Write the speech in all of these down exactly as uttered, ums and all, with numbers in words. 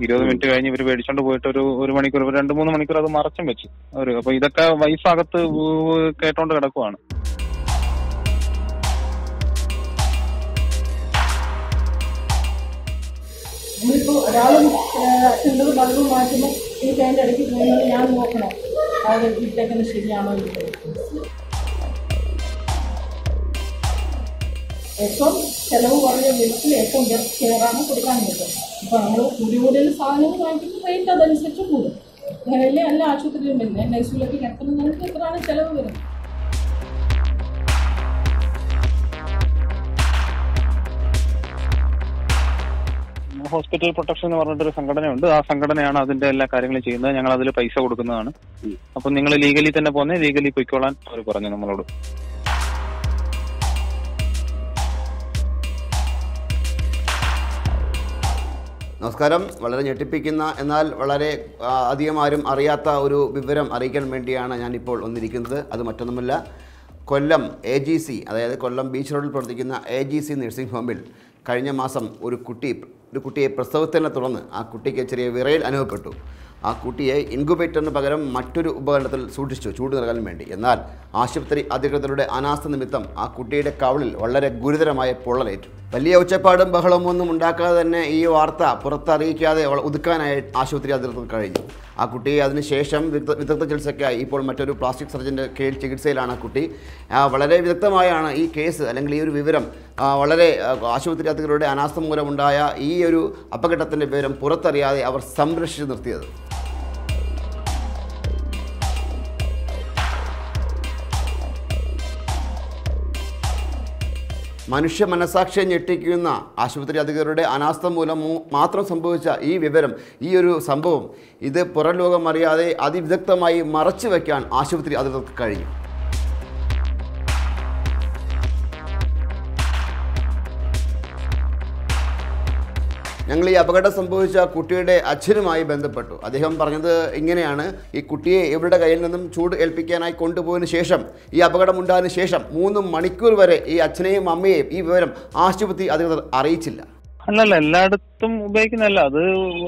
ഇരുപത് മിനിറ്റ് കഴിഞ്ഞ് ഇവർ മേടിച്ചോണ്ട് പോയിട്ട് ഒരു ഒരു മണിക്കൂർ രണ്ട് മൂന്ന് മണിക്കൂർ അത് മറച്ചും വെച്ചു അവര്. അപ്പൊ ഇതൊക്കെ വൈഫ് അകത്ത് കേട്ടോണ്ട് കിടക്കുവാണ്. നമ്മളിപ്പോ ഒരാളും അച്ഛൻ്റെ ബൾബ് മാറ്റുമ്പോൾ എനിക്ക് അതിൻ്റെ ഇടയ്ക്ക് പോകുന്നത് ഞാൻ നോക്കണം, അത് ഇട്ടേക്കുന്നത് ശരിയാണോ ഇല്ല. ഏറ്റവും ചെലവ് കുറഞ്ഞ ബിൽസിൽ ഏറ്റവും ബെസ്റ്റ് കെയറാണ് കൊടുക്കാൻ പറ്റും. ഇപ്പൊ നമ്മൾ കൂടി കൂടുതൽ സാധനങ്ങൾ വാങ്ങിക്കുന്ന റേറ്റ് അതനുസരിച്ച് കൂടും. അങ്ങനെയല്ലേ എല്ലാ ആശുപത്രിയിലും വരുന്നത്. എൻ ഐ സിയിലൊക്കെ കിടക്കുന്നതിനകത്ത് എത്രയാണ് ചെലവ് വരുന്നത്. ഹോസ്പിറ്റൽ പ്രൊട്ടക്ഷൻ എന്ന് പറഞ്ഞിട്ടൊരു സംഘടനയുണ്ട്. ആ സംഘടനയാണ് അതിന്റെ എല്ലാ കാര്യങ്ങളും ചെയ്യുന്നത്. ഞങ്ങൾ അതിൽ പൈസ കൊടുക്കുന്നതാണ്. അപ്പൊ നിങ്ങൾ ലീഗലി തന്നെ പോന്നേ, ലീഗലി പൊയ്ക്കോളാൻ അവർ പറഞ്ഞു നമ്മളോട്. നമസ്കാരം. വളരെ ഞെട്ടിപ്പിക്കുന്ന എന്നാൽ വളരെ അധികം ആരും അറിയാത്ത ഒരു വിവരം അറിയിക്കാൻ വേണ്ടിയാണ് ഞാനിപ്പോൾ വന്നിരിക്കുന്നത്. അത് മറ്റൊന്നുമല്ല, കൊല്ലം എ ജി സി അതായത് കൊല്ലം ബീച്ച് റോഡിൽ പ്രവർത്തിക്കുന്ന എ ജി സി നഴ്സിംഗ് ഹോമിൽ കഴിഞ്ഞ മാസം ഒരു കുട്ടി ഒരു കുട്ടിയെ പ്രസവത്തിനെ തുടർന്ന് ആ കുട്ടിക്ക് ചെറിയ വിറയൽ അനുഭവപ്പെട്ടു. ആ കുട്ടിയെ ഇൻക്യുബേറ്ററിന് പകരം മറ്റൊരു ഉപകരണത്തിൽ സൂക്ഷിച്ചു ചൂട് നൽകാൻ വേണ്ടി. എന്നാൽ ആശുപത്രി അധികൃതരുടെ അനാസ്ഥ നിമിത്തം ആ കുട്ടിയുടെ കവിളിൽ വളരെ ഗുരുതരമായ പൊള്ളലേറ്റു. വലിയ ഒച്ചപ്പാടും ബഹളമൊന്നും ഉണ്ടാക്കാതെ തന്നെ ഈ വാർത്ത പുറത്തറിയിക്കാതെ ഒതുക്കാനായി ആശുപത്രി അധികൃതർ കഴിഞ്ഞു. ആ കുട്ടിയെ അതിനുശേഷം വിദഗ്ധ ചികിത്സയ്ക്കായി ഇപ്പോൾ മറ്റൊരു പ്ലാസ്റ്റിക് സർജൻ്റെ കീഴിൽ ചികിത്സയിലാണ് ആ കുട്ടി. വളരെ വിദഗ്ധമായാണ് ഈ കേസ് അല്ലെങ്കിൽ ഈ ഒരു വിവരം വളരെ ആശുപത്രി അധികൃതരുടെ അനാസ്ഥ മൂലമുണ്ടായ ഈ ഒരു അപകടത്തിൻ്റെ വിവരം പുറത്തറിയാതെ അവർ സംരക്ഷിച്ച് നിർത്തിയത്. മനുഷ്യ മനസാക്ഷിയെ ഞെട്ടിക്കുന്ന ആശുപത്രി അധികൃതരുടെ അനാസ്ഥ മൂലം മാത്രം സംഭവിച്ച ഈ വിവരം, ഈ ഒരു സംഭവം ഇത് പുറം ലോകം അറിയാതെ അതിവിദഗ്ധമായി മറച്ചു വയ്ക്കാൻ ആശുപത്രി അധികൃതർക്ക് കഴിഞ്ഞു. ഞങ്ങൾ ഈ അപകടം സംഭവിച്ച കുട്ടിയുടെ അച്ഛനുമായി ബന്ധപ്പെട്ടു. അദ്ദേഹം പറഞ്ഞത് ഇങ്ങനെയാണ്: ഈ കുട്ടിയെ ഇവരുടെ കയ്യിൽ നിന്നും ചൂട് ഏൽപ്പിക്കാനായി കൊണ്ടുപോയതിനു ശേഷം, ഈ അപകടം ഉണ്ടായതിനു ശേഷം മൂന്ന് മണിക്കൂർ വരെ ഈ അച്ഛനെയും അമ്മയെയും ഈ വിവരം ആശുപത്രി അധികൃതർ അറിയിച്ചില്ല. അല്ലല്ല, എല്ലായിടത്തും ഉപയോഗിക്കുന്നതല്ല. അത്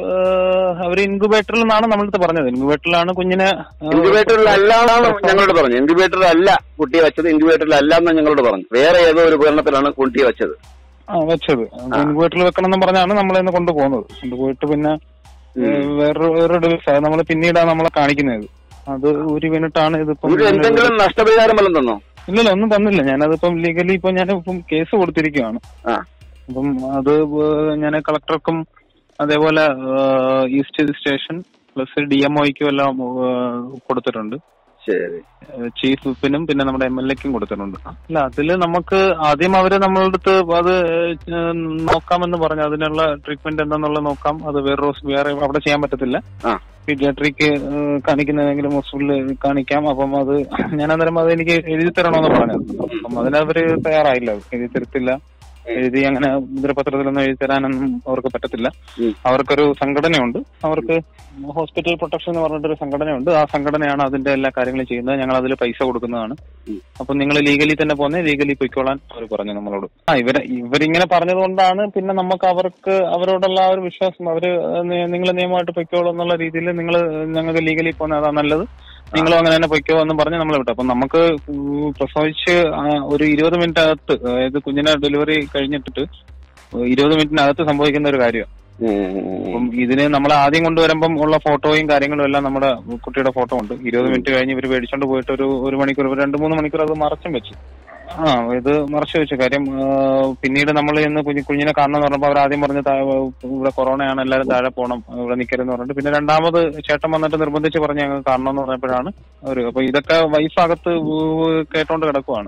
അവർ ഇൻക്യുബേറ്ററിൽ നിന്നാണ് നമ്മളടുത്ത് പറഞ്ഞത്. ഇൻക്യുബേറ്ററിലാണ് കുഞ്ഞിനെ ഇൻക്യുബേറ്ററിലല്ലാന്നാണ് ഞങ്ങളോട് പറഞ്ഞു. ഇൻക്യുബേറ്ററിലല്ല കുട്ടിയെ വെച്ചത്, ഇൻക്യുബേറ്ററിലല്ല എന്ന് ഞങ്ങളോട് പറഞ്ഞു. വേറെ ഏതോ ഒരു ഉപകരണത്തിലാണ് കുട്ടിയെ വെച്ചത് ആ വെച്ചത് ഇൻക്യുബേറ്ററിൽ വെക്കണം എന്ന് പറഞ്ഞാണ് നമ്മളിന്ന് കൊണ്ടുപോകുന്നത്. കൊണ്ടുപോയിട്ട് പിന്നെ വേറൊരു വേറൊരു ഡിവൈസ് നമ്മൾ പിന്നീടാണ് നമ്മളെ കാണിക്കുന്നത്. അത് ഒരു മിനിറ്റാണ്. ഇതിപ്പോ എന്തെങ്കിലും നഷ്ടപരിഹാരം വല്ലതും തന്നോ? ഇല്ലല്ല, ഒന്നും തന്നില്ല. ഞാനതിപ്പം ലീഗലി ഇപ്പൊ ഞാൻ ഇപ്പം കേസ് കൊടുത്തിരിക്കുകയാണ്. അപ്പം അത് ഞാൻ കളക്ടർക്കും അതേപോലെ east station plus D M ഒയ്ക്കും എല്ലാം കൊടുത്തിട്ടുണ്ട്. ശരി. ചീഫ് വിപ്പിനും പിന്നെ നമ്മുടെ എം എൽ എക്കും കൊടുത്തിട്ടുണ്ട്. അല്ല, അതില് നമുക്ക് ആദ്യം അവര് നമ്മളുടെ അടുത്ത് അത് നോക്കാമെന്ന് പറഞ്ഞു. അതിനുള്ള ട്രീറ്റ്മെന്റ് എന്താന്നുള്ളത് നോക്കാം. അത് വേറെ വേറെ അവിടെ ചെയ്യാൻ പറ്റത്തില്ല. പീഡിയാട്രിക്ക് കാണിക്കുന്നതെങ്കിലും ഹോസ്പിറ്റലിൽ കാണിക്കാം. അപ്പം അത് ഞാൻ അന്നേരം അത് എനിക്ക് എഴുതി തരണമെന്ന് പറഞ്ഞത്. അപ്പം അതിനവര് തയ്യാറായില്ല, എഴുതി തരത്തില്ല. എഴുതി അങ്ങനെ മുദ്രപത്രത്തിലൊന്നും എഴുതി തരാനൊന്നും അവർക്ക് പറ്റത്തില്ല. അവർക്കൊരു സംഘടനയുണ്ട്, അവർക്ക് ഹോസ്പിറ്റൽ പ്രൊട്ടക്ഷൻ എന്ന് പറഞ്ഞിട്ടൊരു സംഘടനയുണ്ട്. ആ സംഘടനയാണ് അതിന്റെ എല്ലാ കാര്യങ്ങളും ചെയ്യുന്നത്. ഞങ്ങൾ അതിൽ പൈസ കൊടുക്കുന്നതാണ്. അപ്പൊ നിങ്ങൾ ലീഗലി തന്നെ പോന്നേ, ലീഗലി പൊയ്ക്കോളാൻ അവർ പറഞ്ഞു നമ്മളോട്. ആ ഇവരെ ഇവരിങ്ങനെ പറഞ്ഞതുകൊണ്ടാണ് പിന്നെ നമുക്ക് അവർക്ക് അവരോടുള്ള ആ ഒരു വിശ്വാസം. അവര് നിങ്ങൾ നിയമമായിട്ട് പൊയ്ക്കോളൂ എന്നുള്ള രീതിയിൽ നിങ്ങൾ ഞങ്ങൾക്ക് ലീഗലി പോകുന്നത് അതാ നല്ലത്, നിങ്ങളും അങ്ങനെ തന്നെ പൊയ്ക്കോ എന്ന് പറഞ്ഞ് നമ്മളെ വിട്ടു. അപ്പൊ നമുക്ക് പ്രസവിച്ച് ഒരു ഇരുപത് മിനിറ്റ് അകത്ത്, അതായത് കുഞ്ഞിനെ ഡെലിവറി കഴിഞ്ഞിട്ടിട്ട് ഇരുപത് മിനിറ്റിനകത്ത് സംഭവിക്കുന്ന ഒരു കാര്യമാണ്. അപ്പം ഇതിന് നമ്മൾ ആദ്യം കൊണ്ടുവരുമ്പം ഉള്ള ഫോട്ടോയും കാര്യങ്ങളും എല്ലാം നമ്മുടെ കുട്ടിയുടെ ഫോട്ടോ ഉണ്ട്. ഇരുപത് മിനിറ്റ് കഴിഞ്ഞ് ഇവർ മേടിച്ചോണ്ട് പോയിട്ട് ഒരു ഒരു മണിക്കൂർ രണ്ട് മൂന്ന് മണിക്കൂർ അത് മറച്ചും വെച്ചു. ആ ഇത് മറച്ചു വെച്ചു. കാര്യം പിന്നീട് നമ്മൾ ഇന്ന് കുഞ്ഞു കുഞ്ഞിനെ കാണണമെന്ന് പറഞ്ഞപ്പോൾ അവർ ആദ്യം പറഞ്ഞ് ഇവിടെ കൊറോണയാണ്, എല്ലാവരും താഴെ പോകണം, ഇവിടെ നിൽക്കരുതെന്ന് പറഞ്ഞിട്ട് പിന്നെ രണ്ടാമത് ചേട്ടൻ വന്നിട്ട് നിർബന്ധിച്ച് പറഞ്ഞ് ഞങ്ങൾ കാണണമെന്ന് പറഞ്ഞപ്പോഴാണ് അവർ. അപ്പൊ ഇതൊക്കെ വൈഫ് അകത്ത് കേട്ടോണ്ട് കിടക്കുവാണ്.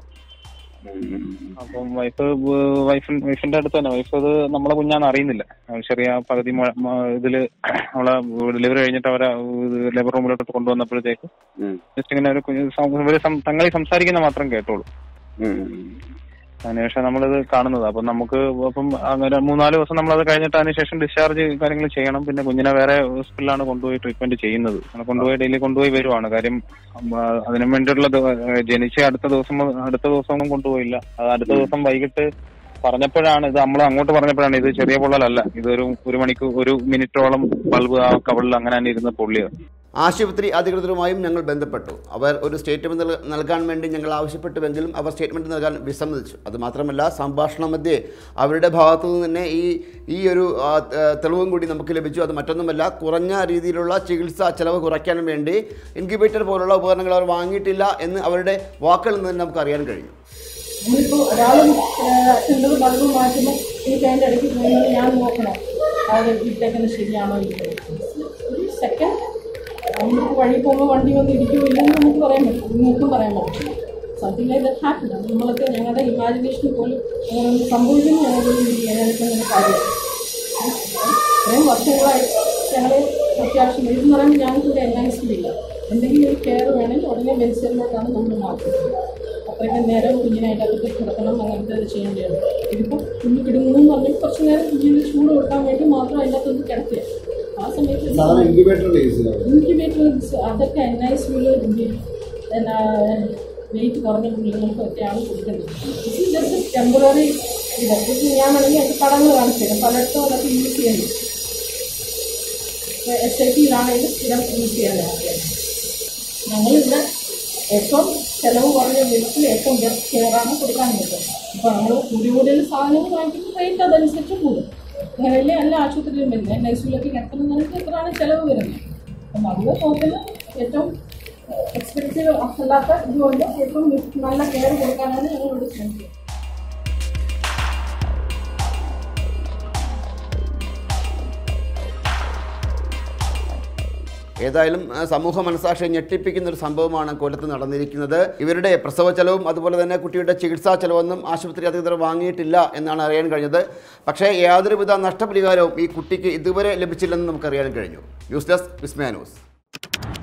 അപ്പം വൈഫ് വൈഫ് വൈഫിന്റെ അടുത്ത് തന്നെ വൈഫ് അത് നമ്മളെ കുഞ്ഞാന്ന് അറിയുന്നില്ല. ചെറിയ പകുതി ഇതില് അവളെ ഡെലിവറി കഴിഞ്ഞിട്ട് അവരെ ലേബർ റൂമിലോട്ട് കൊണ്ടുവന്നപ്പോഴത്തേക്ക് ജസ്റ്റ് ഇങ്ങനെ ഒരു ഇവര് തങ്ങളി സംസാരിക്കുന്ന മാത്രം കേട്ടോളൂ. അതിനുശേഷം നമ്മളിത് കാണുന്നത്. അപ്പം നമുക്ക് അപ്പം അങ്ങനെ മൂന്നാല് ദിവസം നമ്മളത് കഴിഞ്ഞിട്ട് അതിനുശേഷം ഡിസ്ചാർജ് കാര്യങ്ങൾ ചെയ്യണം. പിന്നെ കുഞ്ഞിനെ വേറെ ഹോസ്പിറ്റലിലാണ് കൊണ്ടുപോയി ട്രീറ്റ്മെന്റ് ചെയ്യുന്നത്. അങ്ങനെ കൊണ്ടുപോയി ഡെയിലി കൊണ്ടുപോയി വരുവാണ്. കാര്യം അതിനു വേണ്ടിയുള്ള ജനിച്ച അടുത്ത ദിവസം അടുത്ത ദിവസമൊന്നും കൊണ്ടുപോയില്ല. അത് അടുത്ത ദിവസം വൈകിട്ട് പറഞ്ഞപ്പോഴാണ് ഇത് നമ്മൾ അങ്ങോട്ട് പറഞ്ഞപ്പോഴാണ് ഇത് ചെറിയ പൊള്ളലല്ല, ഇതൊരു ഒരു മണിക്കൂർ ഒരു മിനിറ്റോളം ബൾബ് ആ കവളിൽ അങ്ങനെ തന്നെ ഇരുന്ന് പൊള്ളിയത്. ആശുപത്രി അധികൃതരുമായും ഞങ്ങൾ ബന്ധപ്പെട്ടു. അവർ ഒരു സ്റ്റേറ്റ്മെന്റ് നൽകാൻ വേണ്ടി ഞങ്ങൾ ആവശ്യപ്പെട്ടുവെങ്കിലും അവർ സ്റ്റേറ്റ്മെന്റ് നൽകാൻ വിസമ്മതിച്ചു. അതുമാത്രമല്ല, സംഭാഷണ മധ്യേ അവരുടെ ഭാഗത്തു നിന്ന് തന്നെ ഈ ഈ ഒരു തെളിവും കൂടി നമുക്ക് ലഭിച്ചു. അത് മറ്റൊന്നുമല്ല, കുറഞ്ഞ രീതിയിലുള്ള ചികിത്സാ ചെലവ് കുറയ്ക്കാൻ വേണ്ടി ഇൻക്യുബേറ്റർ പോലുള്ള ഉപകരണങ്ങൾ അവർ വാങ്ങിയിട്ടില്ല എന്ന് അവരുടെ വാക്കുകളിൽ നിന്ന് നമുക്ക് അറിയാൻ കഴിഞ്ഞു. നമ്മളിപ്പോൾ ഒരാളും അച്ഛൻ്റെ ബൾബ് മാറ്റുമ്പോൾ എനിക്ക് അതിൻ്റെ ഇടയ്ക്ക് പോകുന്നത് ഞാൻ നോക്കണം, അത് ഇട്ടേക്കുന്നത് ശരിയാണോ ഇല്ല. ഒരു സെക്കൻഡ് നമുക്ക് വഴി പോകുമ്പോൾ വണ്ടി വന്ന് ഇരിക്കുമോ ഇല്ലെന്ന് നമുക്ക് പറയാൻ പറ്റും, നിങ്ങൾക്കും പറയാൻ പറ്റും. Something like that happen. നമ്മളൊക്കെ ഞങ്ങളുടെ ഇമാജിനേഷനിൽ പോലും അങ്ങനെ ഒന്ന് സംഭവിക്കുന്നു ഞങ്ങളൊരു ചെയ്യാനെടുക്കുന്ന കാര്യമാണ്. ഇത്രയും വർഷങ്ങളായിട്ട് ഞങ്ങൾ അത്യാവശ്യം ഇതെന്ന് പറയുമ്പോൾ ഞങ്ങൾക്കിവിടെ എൻ ഐ സിയിലില്ല. എന്തെങ്കിലും ഒരു കെയർ വേണമെങ്കിൽ ഉടനെ മെഡിസിനിലോട്ടാണ് നമ്മൾ മാറ്റുന്നത്. അത്രയ്ക്ക് നേരം കുഞ്ഞിനായിട്ട് അതൊക്കെ കിടക്കണം, അങ്ങനത്തെ അത് ചെയ്യേണ്ടതാണ്. ഇതിപ്പോൾ കുഞ്ഞ് കിടങ്ങുന്നു എന്ന് പറഞ്ഞാൽ കുറച്ച് നേരം കുഞ്ഞിന് ചൂട് കൊടുക്കാൻ വേണ്ടി മാത്രം അതിൻ്റെ അകത്തൊന്ന് കിടക്കുക. ആ സമയത്ത് ഇൻക്യുബേറ്റർ അതൊക്കെ എൻ ഐ സിയിൽ വെയിറ്റ് കുറഞ്ഞ കുഞ്ഞുങ്ങൾക്കൊക്കെയാണ് കൊടുക്കുന്നത്. ഇത് ജസ്റ്റ് ടെമ്പററി ഇതൊക്കെ ഞാൻ വേണമെങ്കിൽ അതിൻ്റെ പടങ്ങൾ കാണിച്ചു തരാം. പലയിടത്തും അതൊക്കെ യൂസ് ചെയ്യുന്നു. എസ് ഐ ടിയിലാണെങ്കിൽ സ്ഥിരം യൂസ് ചെയ്യാനാണ്. ഞങ്ങളിവിടെ ഏറ്റവും ചിലവ് കുറഞ്ഞ വീട്ടിൽ ഏറ്റവും ബെസ്റ്റ് കെയറാണ് കൊടുക്കാൻ പറ്റും. ഇപ്പോൾ നമ്മൾ കൂടി കൂടുതൽ സാധനങ്ങൾ വാങ്ങിക്കുമ്പോൾ റേറ്റ് അതനുസരിച്ച് കൂടും. വലിയ എല്ലാ ആശുപത്രിയിലും വരുന്നത് എൻ ഐ സിയിലൊക്കെ കിടക്കുന്നതിനൊക്കെ എത്രയാണ് ചിലവ് വരുന്നത്. അപ്പം അത് നോക്കുന്ന ഏറ്റവും എക്സ്പെൻസീവ് അല്ലാത്ത ഇതുകൊണ്ട് ഏറ്റവും നല്ല കെയർ കൊടുക്കാനാണ് ഞങ്ങളോട് ശ്രമിക്കുക. ഏതായാലും സമൂഹ മനസാക്ഷിയെ ഞെട്ടിപ്പിക്കുന്ന ഒരു സംഭവമാണ് കൊല്ലത്ത് നടന്നിരിക്കുന്നത്. ഇവരുടെ പ്രസവ ചെലവും അതുപോലെ തന്നെ കുട്ടിയുടെ ചികിത്സാ ചെലവൊന്നും ആശുപത്രി അധികൃതർ വാങ്ങിയിട്ടില്ല എന്നാണ് അറിയാൻ കഴിഞ്ഞത്. പക്ഷേ യാതൊരുവിധ നഷ്ടപരിഹാരവും ഈ കുട്ടിക്ക് ഇതുവരെ ലഭിച്ചില്ലെന്ന് നമുക്കറിയാൻ കഴിഞ്ഞു. News desk Vismaya news.